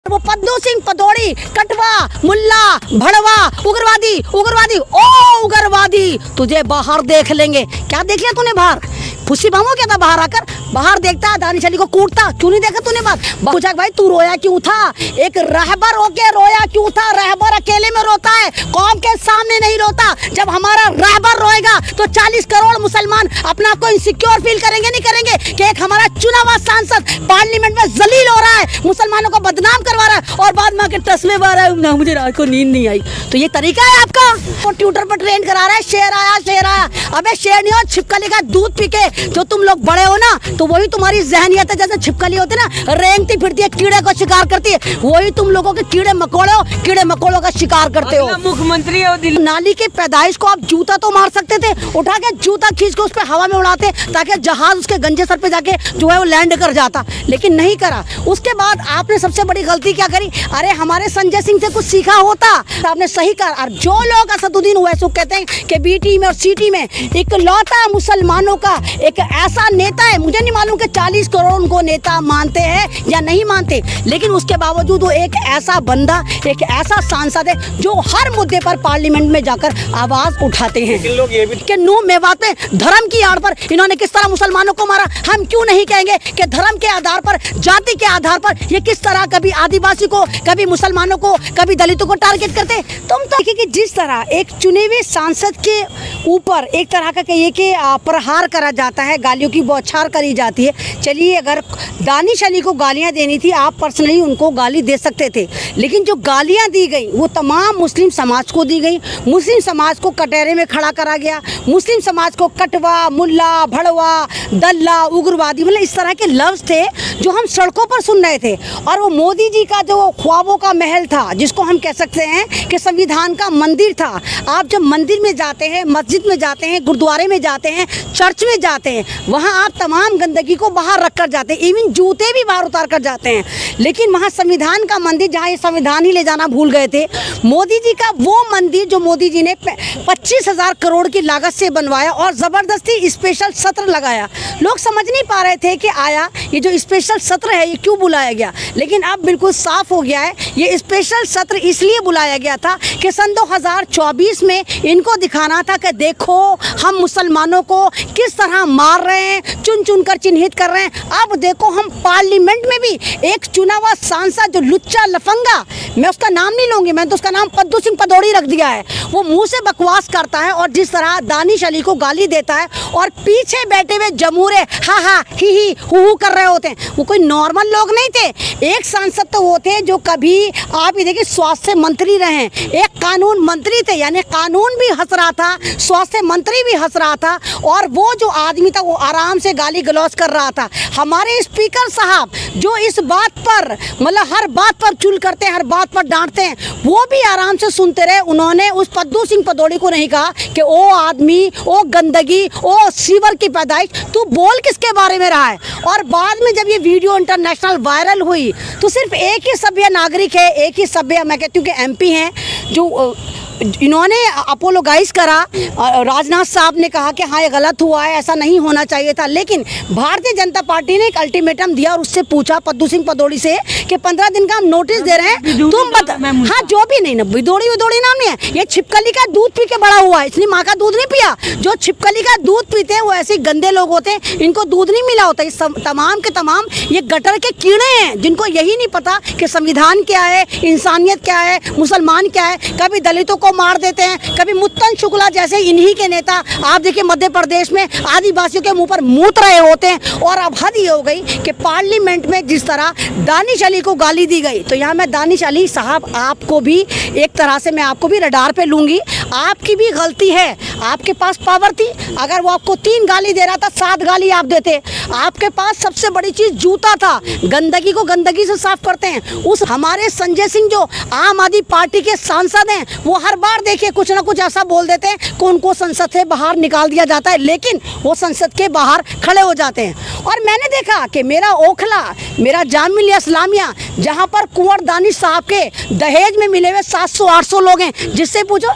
वो पद्दू सिंह पदौड़ी, कटवा, मुल्ला, भड़वा, उग्रवादी उग्रवादी ओ उग्रवादी, तुझे बाहर देख लेंगे। क्या देख लिया तूने बाहर? खुशी बामो क्या था बाहर आकर? बाहर देखता दानिश अली को कूटता, क्यों नहीं देखा तूने बात? पूछा भाई तू रोया क्यों था? एक रहबर होके रोया क्यों था? रहबर अकेले में रोता है, कौम के सामने नहीं रोता। जब हमारा रहबर रोएगा तो 40 करोड़ मुसलमान अपना को इनसिक्योर फील करेंगे नहीं करेंगे कि एक हमारा चुना हुआ सांसद पार्लियामेंट में जलील हो रहा है, मुसलमानों को बदनाम करवा रहा है और बाद में आके तस्वीर आ रहा है मुझे रात को नींद नहीं आई। तो ये तरीका है आपका? वो ट्विटर पर ट्रेंड करा रहा है शेर आया शेर आया। अबे शेर नहीं हो, छिपकली का दूध पी के जो तुम लोग बड़े हो ना, तो वही तुम्हारी जहनियत है। जैसे छिपकली होती है ना, रेंगती फिरती है, कीड़े को शिकार करती है, वही तुम लोगों के कीड़े मकोड़े हो, कीड़े मकोड़ों का शिकार करते हो। मुख्यमंत्री हो नाली की पैदाइश को आप जूता तो मार सकते थे, उठा के जूता खींच के उस पे हवा में उड़ाते ताकि जहाज उसके गंजे सर पे जाके जो है वो लैंड कर जाता, लेकिन नहीं करा। उसके बाद आपने सबसे बड़ी गलती क्या करी? अरे हमारे संजय सिंह से कुछ सीखा होता तो आपने सही करा। और जो लोग असदुद्दीन ओवैसी कहते हैं कि बीटी में और सीटी में इकलौता मुसलमानों का एक ऐसा नेता है, मुझे नहीं मालूम कि 40 करोड़ उनको नेता मानते हैं या नहीं मानते, लेकिन उसके बावजूद वो एक ऐसा बंदा, एक ऐसा सांसद है जो हर मुद्दे पर पार्लियामेंट में जाकर आवाज उठाते हैं। लोग ये भी कि नूह मेवात में धर्म की आड़ पर इन्होंने किस तरह मुसलमानों को मारा। हम क्यों नहीं कहेंगे कि धर्म के आधार पर, जाति के आधार पर ये किस तरह कभी आदिवासी को, कभी मुसलमानों को, कभी दलितों को टारगेट करते। तुम तो देखिए कि जिस तरह एक चुने हुए सांसद के ऊपर एक तरह का कहिए कि प्रहार करा जाता है, गालियों की बौछार करी जाती है। चलिए अगर दानिश अली को गालियां देनी थी, आप पर्सनली उनको गाली दे सकते थे, लेकिन जो गालियां दी गई वो तमाम मुस्लिम समाज को दी गई। मुस्लिम समाज को कटहरे में खड़ा करा गया, मुस्लिम समाज को कटवा, मुल्ला, भड़वा, दल्ला, उग्रवादी, मतलब इस तरह के लफ्ज़ थे जो हम सड़कों पर सुन रहे थे। और वो मोदी जी का जो ख्वाबों का महल था, जिसको हम कह सकते हैं कि संविधान का मंदिर था। आप जब मंदिर में जाते हैं, मस्जिद में जाते हैं, गुरुद्वारे में जाते हैं, चर्च में जाते हैं, वहाँ आप तमाम गंदगी को बाहर रख कर जाते हैं, इवन जूते भी बाहर उतार कर जाते हैं। लेकिन वहाँ संविधान का मंदिर, जहाँ ये संविधान ही ले जाना भूल गए थे, मोदी जी का वो मंदिर जो मोदी जी ने 25,000 करोड़ की लागत से बनवाया और ज़बरदस्ती स्पेशल सत्र लगाया। लोग समझ नहीं पा रहे थे कि आया ये जो स्पेशल सत्र है ये क्यों बुलाया गया, लेकिन अब बिल्कुल साफ हो गया है। ये स्पेशल सत्र इसलिए बुलाया गया था कि सन 2024 में इनको दिखाना था कि देखो हम मुसलमानों को किस तरह मार रहे हैं, चुन चुन कर चिन्हित कर रहे हैं। अब देखो हम पार्लियामेंट में भी एक चुना हुआ सांसद जो लुच्चा लफंगा, मैं उसका नाम नहीं लूँगी, मैंने तो उसका नाम पद्दू सिंह पदौड़ी रख दिया है, वो मुँह से बकवास करता है और जिस तरह दानिश अली को गाली देता है और पीछे बैठे हुए जमूरे हा ही हु कर रहे होते हैं, वो कोई नॉर्मल लोग नहीं थे। एक सांसद तो वो थे जो कभी आप ही देखिए स्वास्थ्य मंत्री रहे, एक कानून मंत्री थे, यानी कानून भी हंस रहा था, स्वास्थ्य मंत्री भी हंस रहा था, और वो जो आदमी था वो आराम से गाली गलौज कर रहा था। हमारे स्पीकर साहब जो इस बात पर मतलब हर बात पर चुल करते हैं, हर बात पर डांटते हैं, वो भी आराम से सुनते रहे। उन्होंने उस पद्दू सिंह पदौड़ी को नहीं कहा कि ओ आदमी, ओ गंदगी, ओ सीवर की पैदाइश, तू बोल किसके बारे में रहा है। और बाद में जब ये वीडियो इंटरनेशनल वायरल हुई तो सिर्फ एक ही सभ्य नागरिक है, एक ही सभ्य, मैं कहती हूँ कि MP हैं, जो इन्होंने अपोलोगाइज करा। राजनाथ साहब ने कहा कि हाँ ये गलत हुआ है, ऐसा नहीं होना चाहिए था, लेकिन भारतीय जनता पार्टी ने एक अल्टीमेटम दिया और उससे पूछा पद्दू सिंह पदौड़ी से कि 15 दिन का हम नोटिस दे रहे हैं, तुम बता। हाँ जो भी नहीं ना, विदोड़ी नाम नहीं है, ये छिपकली का दूध पी के बड़ा हुआ है, इसलिए माँ का दूध नहीं पिया। जो छिपकली का दूध पीते हैं वो ऐसे गंदे लोग होते हैं, इनको दूध नहीं मिला होता। ये तमाम के तमाम ये गटर के कीड़े हैं जिनको यही नहीं पता कि संविधान क्या है, इंसानियत क्या है, मुसलमान क्या है। कभी दलितों को मार देते हैं, कभी मुत्तन शुक्ला जैसे इन्हीं के नेता आप देखिए मध्य प्रदेश में आदिवासियों के मुंह पर मूत रहे होते हैं। और अब हद ये हो गई कि पार्लियामेंट में जिस तरह दानिश अली को गाली दी गई, तो यहाँ मैं दानिश अली साहब आपको भी एक तरह से मैं आपको भी रडार पे लूंगी। आपकी भी गलती है, आपके पास पावर थी, अगर वो आपको 3 गाली दे रहा था 7 गाली आप देते। आपके पास सबसे बड़ी चीज जूता था, गंदगी को गंदगी से साफ करते हैं। उस हमारे संजय सिंह जो आम आदमी पार्टी के सांसद हैं, वो हर बार देखिए कुछ ना कुछ ऐसा बोल देते हैं कि उनको संसद से बाहर निकाल दिया जाता है, लेकिन वो संसद के बाहर खड़े हो जाते हैं। और मैंने देखा कि मेरा ओखला, मेरा जामिया इस्लामिया, जहाँ पर कुंवर दानिश साहब के दहेज में मिले हुए 700-800 लोग हैं, जिससे पूछो दानिश साहब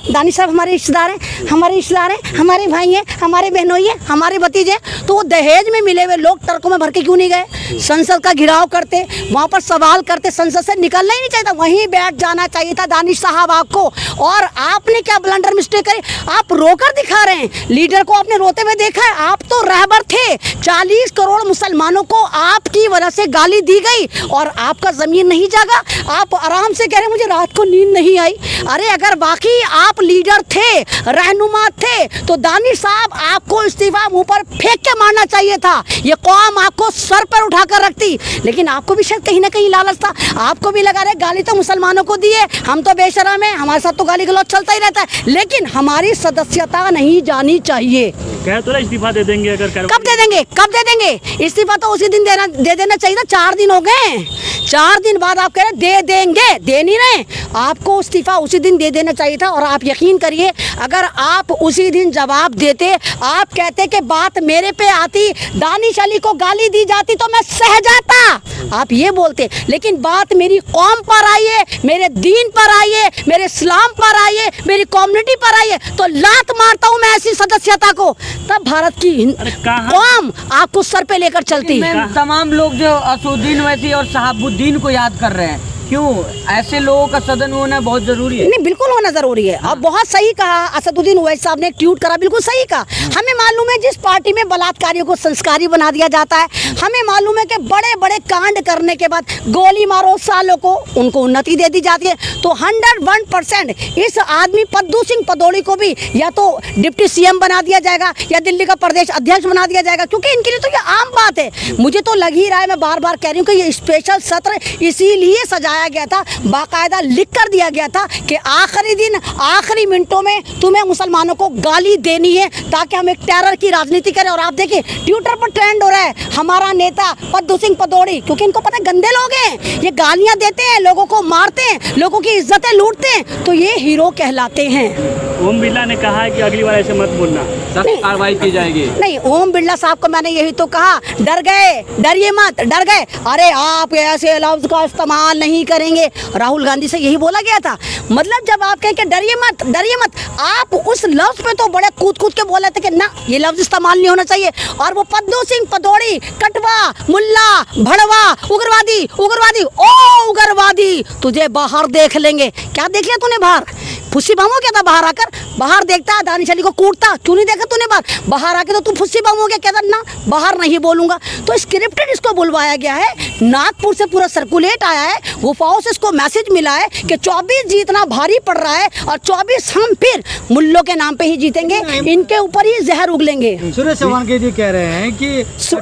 सब हमारे रिश्तेदार हैं, हमारे भाई हैं, हमारे बहनोई हैं, हमारे भतीजे। तो वो दहेज में मिले हुए लोग ट्रकों में भर के क्यों नहीं गए? संसद का घिराव करते, वहाँ पर सवाल करते, संसद से निकलना ही नहीं चाहिए था, वहीं बैठ जाना चाहिए था दानिश साहब आपको। और आपने क्या ब्लंडर मिस्टेक करी? आप रोकर दिखा रहे हैं, लीडर को आपने रोते हुए देखा है। आप तो रहबर थे, 40 करोड़ मुसलमानों को आपकी वजह से गाली दी गई और आपका जमीन नहीं जागा। आप आराम से कह रहे मुझे रात को नींद नहीं आई। अरे अगर वाकई आप लीडर थे, रहनुमा थे, तो दानिश साहब आपको इस्तीफा मुंह पर फेंक के मारना चाहिए था। ये कौम आपको सर पर उठाकर रखती, लेकिन आपको भी शायद कहीं ना कहीं लालच था। आपको भी लगा रहे गाली तो मुसलमानों को दी है, हम तो बेशरम है, हमारे साथ तो गाली गलौज चलता ही रहता है, लेकिन हमारी सदस्यता नहीं जानी चाहिए। कह तो इस्तीफा दे देंगे, अगर कब दे देंगे? कब दे देंगे इस्तीफा? तो उसी दिन दे देना चाहिए था। 4 दिन हो गए, 4 दिन बाद आप कह रहे दे देंगे, दे नहीं रहे। आपको इस्तीफा उसी दिन दे देना चाहिए था। और आप यकीन करिए, अगर आप उसी दिन जवाब देते, आप कहते कि बात मेरे पे आती, दानिश अली को गाली दी जाती तो मैं सह जाता, आप ये बोलते, लेकिन बात मेरी कौम पर आई है, मेरे दीन पर आई है, मेरे इस्लाम पर आई है, मेरी कम्युनिटी पर आई है, तो लात मारता हूँ मैं ऐसी सदस्यता को। तब भारत की कौम आपको सर पे लेकर चलती है। तमाम लोग जो असदुद्दीन ओवैसी और शहाबुद्दीन को याद कर रहे हैं, क्यों ऐसे लोगों का सदन होना बहुत जरूरी है? नहीं, बिल्कुल होना जरूरी है। अब बहुत सही कहा असदुद्दीन ओवैसी साहब ने, एक ट्वीट करा, बिल्कुल सही कहा। हमें मालूम है जिस पार्टी में बलात्कारियों को संस्कारी बना दिया जाता है, हमें मालूम है कि बड़े बड़े कांड करने के बाद गोली मारो सालों को, उनको उन्नति दे दी जाती है। तो 101% इस आदमी पद्दू सिंह पदौड़ी को भी या तो डिप्टी सीएम बना दिया जाएगा या दिल्ली का प्रदेश अध्यक्ष बना दिया जाएगा, क्योंकि इनके लिए तो ये आम बात है। मुझे तो लग ही रहा है, मैं बार बार कह रही हूँ कि ये स्पेशल सत्र इसीलिए सजाया गया था, बाकायदा लिख कर दिया गया था कि आखिरी दिन, आखिरी मिनटों में तुम्हें मुसलमानों को गाली देनी है, ताकि हम एक टेरर की राजनीति करें। और आप देखिए ट्विटर पर ट्रेंड हो रहा है, हमारा नेता पद्दू सिंह पदौड़ी, क्योंकि इनको पता है गंदे लोग हैं, ये गालियां देते हैं, लोगों को मारते हैं, लोगों की इज्जतें लूटते हैं, तो ये हीरो कहलाते हैं। ओम बिरला ने कहा है कि अगली बार ऐसे मत बोलना, सख्त कार्रवाई की जाएगी। नहीं, ओम बिरला साहब को मैंने यही तो कहा, डर गए, डरिए मत, डर गए। अरे आप ऐसे लफ्ज का इस्तेमाल नहीं करेंगे, राहुल गांधी से यही बोला गया था। मतलब जब आप कहें कि डरिए मत, डरिए मत, आप उस लफ्ज पे तो बड़े कूद कूद के बोले थे कि ना, ये लफ्ज इस्तेमाल नहीं होना चाहिए। और वो पद्दू सिंह पदौड़ी, कटवा, मुल्ला, भड़वा, उग्रवादी, उग्रवादी, ओ उग्रवादी, तुझे बाहर देख लेंगे। क्या देख लिया तूने बाहर? फुस्सी बम हो गया था बाहर आकर, बाहर देखता दानिश अली को कूटता, क्यों नहीं देखा तूने बाहर? बाहर आके तो तू फुस्सी बम हो गया, कहता ना बाहर नहीं बोलूंगा। तो स्क्रिप्टेड इसको बुलवाया गया है, नागपुर से पूरा सर्कुलेट आया है, गुफाओं से इसको मैसेज मिला है कि 24 जीतना भारी पड़ रहा है और 24 हम फिर मुल्लों के नाम पे ही जीतेंगे, इनके ऊपर ही जहर उगलेंगे। सुरेश चौहान के जी कह रहे हैं कि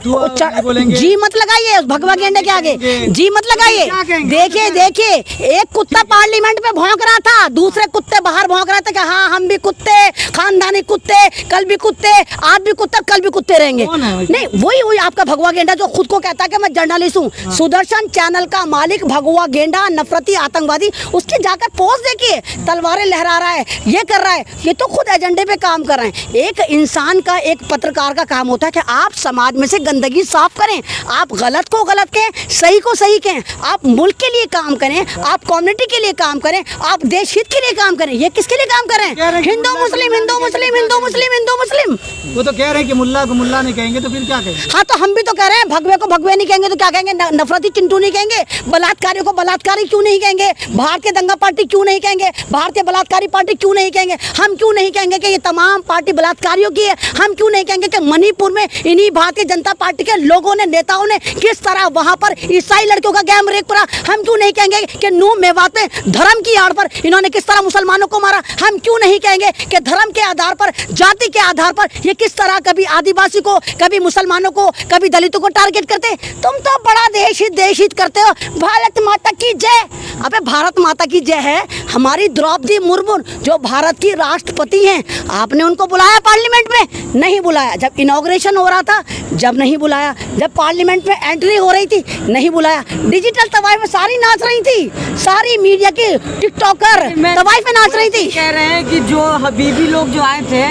जी मत लगाइए भगवा गेंडे के आगे, जी मत लगाइए। देखिए देखिए, एक कुत्ता पार्लियामेंट में भौंक रहा था, दूसरे कुत्ते बाहर भौंक रहे थे कि हाँ हम भी कुत्ते, खानदानी कुत्ते, कल भी कुत्ते, आज भी कुत्ते, कल भी कुत्ते रहेंगे। नहीं, वही आपका भगवा गेंडा जो खुद को कहता है कि मैं जर्नलिस्ट हूँ। सुदर्शन चैनल का मालिक भगवा गेंडा, नफरती आतंकवादी, उसकी जाकर पोस्ट देखिए, तलवारें लहरा रहा है, ये कर रहा है, ये तो खुद एजेंडे पे काम कर रहे हैं। एक इंसान का, एक पत्रकार का काम होता है कि आप समाज में से गंदगी साफ करें, आप गलत को गलत कहें, सही को सही कहें, आप मुल्क के लिए काम करें, आप कम्युनिटी के लिए काम करें, आप देश हित के लिए काम करें। ये किसके लिए काम करें? हिंदू मुस्लिम, हिंदू मुस्लिम, हिंदू मुस्लिम, हिंदू मुस्लिम। वो तो कह रहे हैं कि मुल्ला को मुल्ला नहीं कहेंगे, तो फिर क्या कहेंगे? हाँ, तो हम भी तो कह रहे हैं, भगवे को भगवे नहीं कहेंगे तो क्या कहेंगे? नफरती चिंटू नहीं कहेंगे? बलात्कारियों को बलात्कारी क्यों नहीं कहेंगे? भारतीय दंगा पार्टी क्यों नहीं कहेंगे? भारतीय बलात्कारी पार्टी क्यों नहीं कहेंगे? हम क्यों नहीं कहेंगे कि ये तमाम पार्टी बलात्कारियों की है? हम क्यों नहीं कहेंगे कि मणिपुर में इन्हीं भारतीय जनता पार्टी के लोगों ने, नेताओं ने किस तरह वहां पर ईसाई लड़कियों का गैंग रेप करा? हम क्यों नहीं कहेंगे कि नूह मेवात में धर्म की आड़ पर इन्होंने किस तरह मुसलमानों को मारा? हम क्यों नहीं कहेंगे कि धर्म के आधार पर, जाति के आधार पर ये किस तरह कभी आदिवासी को, कभी मुसलमानों को, कभी दलितों को टारगेट करते? तुम तो बड़ा देश हित करते हो। भारत माता की जय। अबे भारत माता की जय है हमारी द्रौपदी मुर्मू जो भारत की राष्ट्रपति हैं। आपने उनको बुलाया पार्लियामेंट में? नहीं बुलाया। जब इनॉग्रेशन हो रहा था, जब नहीं बुलाया। जब पार्लियामेंट में एंट्री हो रही थी, नहीं बुलाया। डिजिटल तवाइफ में सारी नाच रही थी, सारी मीडिया की टिकटॉकर तवाइफ में नाच रही थी। कह रहे हैं कि जो हबीबी लोग जो आए थे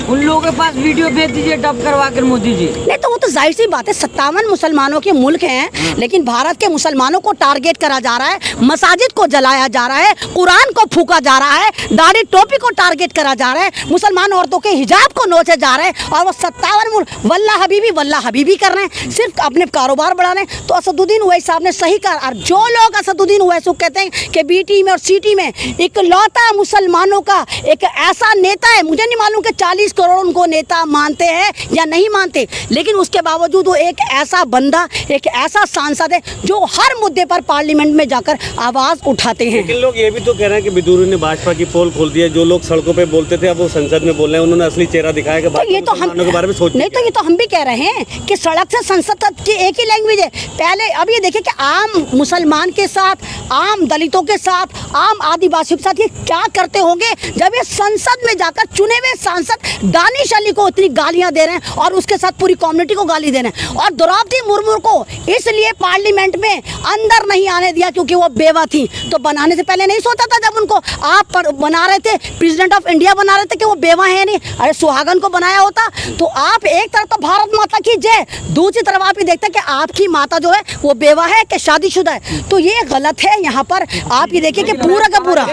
उन लोगों के पास वीडियो भेज दीजिए डब करवा कर मोदी जी। नहीं तो वो तो जाहिर सी बात है, 57 मुसलमानों के मुल्क हैं, लेकिन भारत के मुसलमानों को टारगेट करा जा रहा है, मसाजिद को जलाया जा रहा है, कुरान को फूका जा रहा है, दाढ़ी टोपी को टारगेट करा जा रहा है, मुसलमान औरतों के हिजाब को नोचे जा रहे हैं, और वो 57 मुल्क वल्ला हबीबी कर रहे हैं, सिर्फ अपने कारोबार बढ़ा रहे हैं। तो असदुद्दीन ओवैसी साहब ने सही कहा। और जो लोग असदुद्दीन ओवैसी को कहते हैं कि बीटी में और सीटी में इकलौता मुसलमानों का एक ऐसा नेता है, मुझे नहीं मालूम कि 40 करोड़ उनको नेता मानते हैं या नहीं मानते, लेकिन उसके बावजूद वो एक ऐसा बंदा, एक ऐसा सांसद है जो हर मुद्दे पर पार्लियामेंट में जाकर आवाज उठाते हैं। लेकिन लोग ये भी तो कह रहे हैं कि विदुर ने भाजपा की पोल खोल दी है, जो लोग सड़कों पे बोलते थे अब वो संसद में बोल रहे हैं, उन्होंने असली चेहरा दिखाया कि तो ये तो हम के बारे में सोच नहीं, तो ये तो हम भी कह रहे हैं कि सड़क से संसद तक की एक ही लैंग्वेज है। पहले अब ये देखिए कि आम मुसलमान के साथ, आम दलितों के साथ, आम आदिवासियों के साथ ये क्या करते होंगे जब ये संसद में जाकर चुने हुए सांसद दानिश अली को इतनी गालियां दे रहे हैं और उसके साथ पूरी कम्युनिटी को गाली दे रहे हैं। और द्रौपदी मुर्मू को इसलिए पार्लियामेंट में अंदर नहीं आने दिया क्योंकि वो बेवा थी। तो बनाने से पहले नहीं सोचा था जब उनको आप बना रहे थे, प्रेसिडेंट ऑफ इंडिया बना रहे थे, कि वो बेवा है नहीं? अरे सुहागन को बनाया होता। तो आप एक तरफ तो भारत माता की जय, दूसरी तरफ आप ये देखते हैं कि आपकी माता जो है वो बेवा है कि शादीशुदा है। तो ये गलत है। यहाँ पर आप ये देखिए कि पूरा का पूरा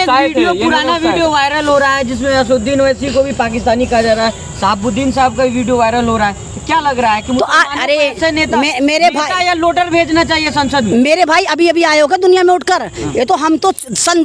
पुराना वीडियो वायरल हो रहा है जिसमें असदुद्दीन ओवैसी को भी पाकिस्तानी कहा जा रहा है, शहाबुद्दीन साहब का वीडियो वायरल हो रहा है। क्या लग रहा है कि तो अरे नेता मेरे भाई या लोटर भेजना चाहिए संसद में? मेरे भाई अभी आए होगा दुनिया में उठकर। ये तो हम तो सन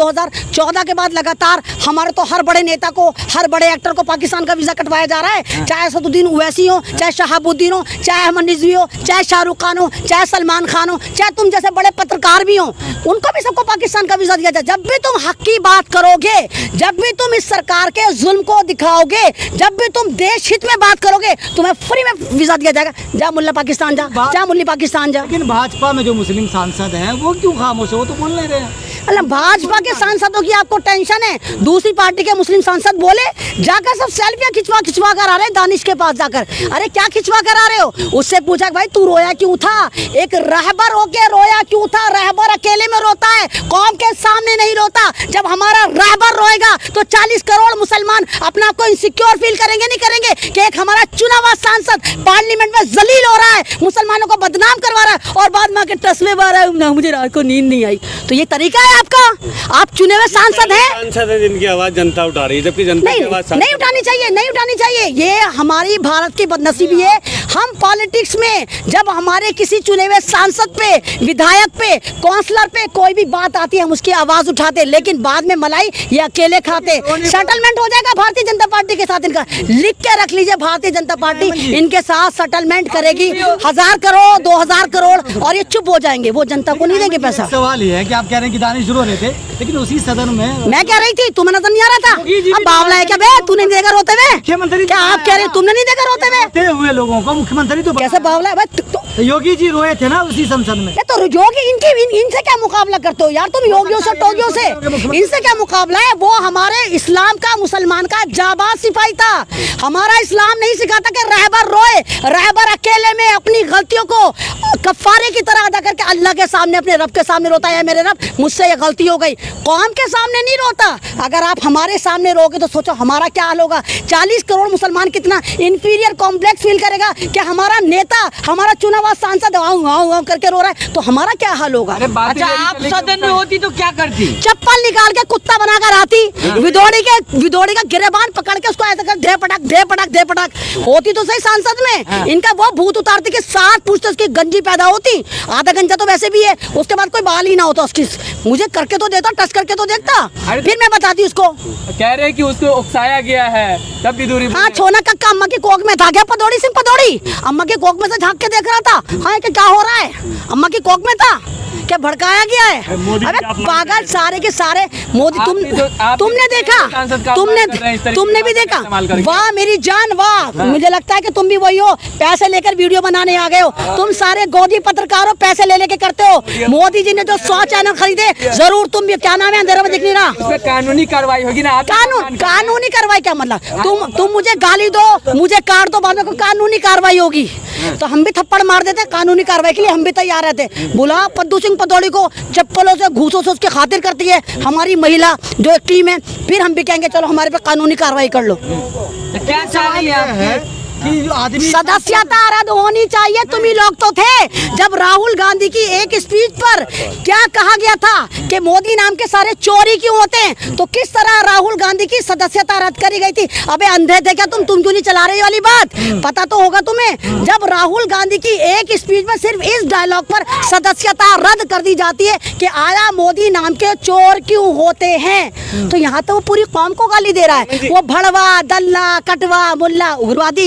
2014 के बाद लगातार हमारे तो हर बड़े नेता को, हर बड़े एक्टर को पाकिस्तान का वीजा कटवाया जा रहा है, चाहे असदुद्दीन ओवैसी हो, चाहे शहाबुद्दीन हो, चाहे अहमद रिजवी हो, चाहे शाहरुख खान हो, चाहे सलमान खान हो, चाहे तुम जैसे बड़े पत्रकार भी हो, उनको भी सबको पाकिस्तान का वीजा दिया जाए। जब भी तुम हक की बात करोगे, जब भी तुम इस सरकार के जुल्म को दिखाओगे, जब भी तुम देश हित में बात करोगे, तुम्हें फ्री में वीजा दिया जाएगा। जा मुल्ला पाकिस्तान जा मुल्ली पाकिस्तान जा। लेकिन भाजपा में जो मुस्लिम सांसद हैं वो क्यों खामोश है? वो तो बोल नहीं रहे हैं। अल्लाह, भाजपा के सांसदों की आपको टेंशन है, दूसरी पार्टी के मुस्लिम सांसद बोले जाकर सब सेल्फियां खिंचवा कर आ रहे हैं दानिश के पास जाकर। अरे क्या खिंचवा कर आ रहे हो? उससे पूछा भाई तू रोया क्यों था? एक रहबर होके रोया क्यों था? रहबर अकेले में रोता है, कौम के सामने नहीं रोता। जब हमारा रहबर रोएगा तो 40 करोड़ मुसलमान अपने आप को इनसिक्योर फील करेंगे नहीं करेंगे कि एक हमारा चुना हुआ सांसद पार्लियामेंट में जलील हो रहा है, मुसलमानों को बदनाम करवा रहा है और बाद में आके टसवे मार रहा है, मुझे रात को नींद नहीं आई। तो ये तरीका है आपका? आप चुने हुए सांसद हैं जिनकी आवाज जनता उठा रही है, जबकि जनता की आवाज नहीं उठानी चाहिए। ये हमारी भारत की बदनसीबी है। हम पॉलिटिक्स में जब हमारे किसी चुने हुए सांसद पे, विधायक पे, काउंसलर पे कोई भी बात आती है हम उसकी आवाज उठाते, लेकिन बाद में मलाई ये अकेले खाते। सेटलमेंट हो जाएगा भारतीय जनता पार्टी के साथ, इनका लिख के रख लीजिए, भारतीय जनता पार्टी इनके साथ सेटलमेंट करेगी 1000 करोड़ 2000 करोड़ और ये चुप हो जाएंगे, वो जनता को नहीं देंगे पैसा। सवाल ये है कि आप कह रहे हैं कि दानिश शुरू होने थे, लेकिन उसी सदन में मैं कह रही थी, तुम्हें नजर नहीं आ रहा था? अब बावला है क्या बे? तूने नहीं देखा रोते हुए? मुख्यमंत्री क्या आप कह रहे हैं तुमने नहीं देखा रोते हुए लोगों को? मुख्यमंत्री तो कैसे बावला है? योगी जी रोए थे ना उसी संसद में। तो योगी इनसे क्या मुकाबला करते हो यार तुम? योगियों से टोगियों से इनसे क्या मुकाबला है? वो हमारे इस्लाम का, मुसलमान का जाबाज सिपाही था। हमारा इस्लाम नहीं सिखाता कि रहबर रोए, रहबर अकेले में अपनी गलतियों को कफारे की तरह अदा करके अल्लाह के सामने, अपने रब के सामने रोता है, मेरे रब मुझसे ये गलती हो गई। कौम के सामने नहीं रोता। अगर आप हमारे सामने रोगे तो सोचो हमारा क्या हाल होगा। 40 करोड़ मुसलमान कितना इंफीरियर कॉम्प्लेक्स फील करेगा कि हमारा नेता, हमारा चुना हुआ सांसद आऊं करके रो रहा है, तो हमारा क्या हाल होगा? अच्छा, आप सदन में होती तो क्या करती? चप्पल निकाल के कुत्ता बनाकर आती, विदोड़ी का गिरेबान पकड़ के उसको ऐसा कर धे पटक होती तो सही सांसद में। इनका वो भूत उतारती के 7 पूछते उसकी गंजी पैदा होती, आधा गंजा तो वैसे भी है, उसके बाद कोई बाल ही ना होता उसकी। मुझे करके तो देता, टच करके तो देखता, फिर मैं बताती उसको। कह रहे कि उसको उकसाया गया है तब भी दूरी। हाँ, छोना कक्का अम्मा की कोख में था क्या? पदौड़ी सिंह पदौड़ी अम्मा की कोख में से झांक के देख रहा था। हाँ, क्या हो रहा है? अम्मा की कोख में था क्या? भड़काया गया है? अबे पागल सारे के सारे। मोदी तुमने देखा, तुमने भी देखा? वाह मेरी जान वाह। मुझे लगता है कि तुम भी वही हो, पैसे लेकर वीडियो बनाने आ गए हो। तुम सारे गोदी पत्रकार हो, पैसे ले लेके करते हो। मोदी जी ने जो 100 चैनल खरीदे, जरूर तुम भी, क्या नाम है अंधेरा में दिख नहीं रहा? कानूनी कार्रवाई होगी ना? कानूनी कार्रवाई क्या मतलब? तुम मुझे गाली दो, मुझे काट दो, बाद में कानूनी कार्रवाई होगी। तो हम भी थप्पड़ मार देते, कानूनी कार्रवाई के लिए हम भी तैयार रहते। बुला पद्दू सिंह पतौड़ी को, चप्पलों से घूसों से उसकी खातिर करती है हमारी महिला जो एक टीम है, फिर हम भी कहेंगे चलो हमारे पे कानूनी कार्रवाई कर लो। क्या चाह रही है कि आदमी सदस्यता रद्द होनी चाहिए। तुम ही लोग तो थे जब राहुल गांधी की एक स्पीच पर क्या कहा गया था कि मोदी नाम के सारे चोरी क्यों होते हैं, तो किस तरह राहुल गांधी की सदस्यता रद्द करी गई थी। अबे अंधे थे क्या तुम क्यों नहीं चला रही वाली बात, पता तो होगा तुम्हें। जब राहुल गांधी की एक स्पीच में सिर्फ इस डायलॉग पर सदस्यता रद्द कर दी जाती है कि आया मोदी नाम के चोर क्यों होते हैं, तो यहाँ तो वो पूरी कौम को गाली दे रहा है। वो भड़वा, दल्ला, कटवा, मुल्ला, उग्रवादी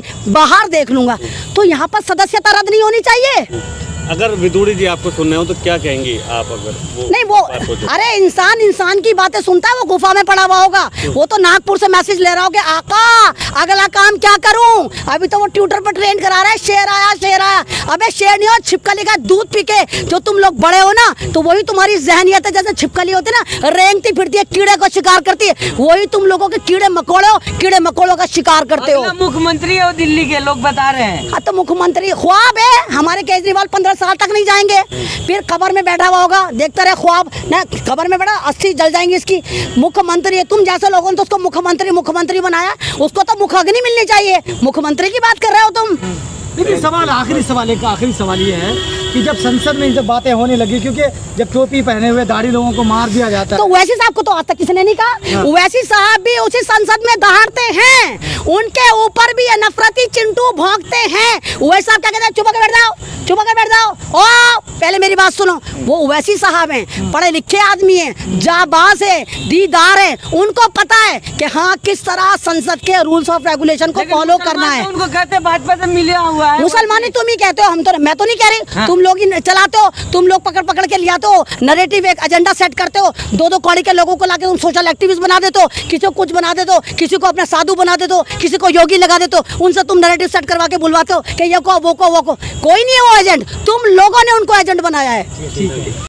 बाहर देख लूंगा, तो यहाँ पर सदस्यता रद्द नहीं होनी चाहिए। अगर विदुरी जी आपको सुनने हो तो क्या कहेंगी आप? अगर वो नहीं वो अरे इंसान की बातें सुनता है, वो गुफा में पड़ा हुआ होगा, वो तो नागपुर से मैसेज ले रहा हो कि आका अगला काम क्या करूं। अभी तो वो ट्विटर पर ट्रेंड करा रहा है शेर आया शेर आया। अबे शेर नहीं हो, छिपकली का दूध पी के जो तुम लोग बड़े हो ना, तो वही तुम्हारी जहनियत है। जैसे छिपकली होती है ना, रेंगती फिरती है, कीड़े को शिकार करती है, वही तुम लोगों के कीड़े मकोड़े हो, कीड़े मकोड़ों का शिकार करते हो। मुख्यमंत्री है वो दिल्ली के, लोग बता रहे हैं। हाँ तो मुख्यमंत्री ख्वाब है, हमारे केजरीवाल 15 साल तक नहीं जाएंगे, फिर कब्र में बैठा हुआ होगा, देखता रहे ख्वाब ना, कब्र में बैठा 80 जल जाएंगे इसकी। मुख्यमंत्री है, तुम जैसे लोगों ने तो उसको मुख्यमंत्री बनाया, उसको तो मुखाग्नि मिलनी चाहिए। मुख्यमंत्री की बात कर रहे हो तुम। लेकिन सवाल आखिरी सवाल ये है कि जब संसद में जब बातें होने लगी, क्योंकि जब टोपी पहने हुए दाढ़ी लोगों को मार दिया जाता है, तो ओवैसी साहब को तो आज तक किसी ने नहीं कहा। ओवैसी साहब भी उसी संसद में दहाड़ते हैं, उनके ऊपर भी ये नफरती चिंटू भौंकते हैं। ओवैसी साहब क्या कहते हैं, चुप होकर बैठ जाओ, चुप होकर बैठ जाओ। ओ पहले मेरी बात सुनो, वो ओवैसी साहब हैं, पढ़े लिखे आदमी हैं, जाबाज है, दीदार है, उनको पता है कि हाँ किस तरह संसद के रूल्स ऑफ रेगुलेशन को फॉलो करना है। उनको कहते भाजपा से मिला हुआ है। मुसलमानी तुम ही कहते हो, मैं तो नहीं कह रही। हाँ। तुम लोग ही चलाते हो, तुम लोग पकड़ के ले आते हो, नैरेटिव एक एजेंडा सेट करते हो, दो कौड़ी के लोगों को लाके तुम सोशल एक्टिविस्ट बना देते हो, किसी को कुछ बना देते हो, किसी को अपना साधु बना देते हो, किसी को योगी लगा देते हो, उनसे तुम नैरेटिव सेट करवा के बुलवाते हो कि ये को वो को। कोई नहीं है वो एजेंट, तुम लोगों ने उनको एजेंट बनाया है।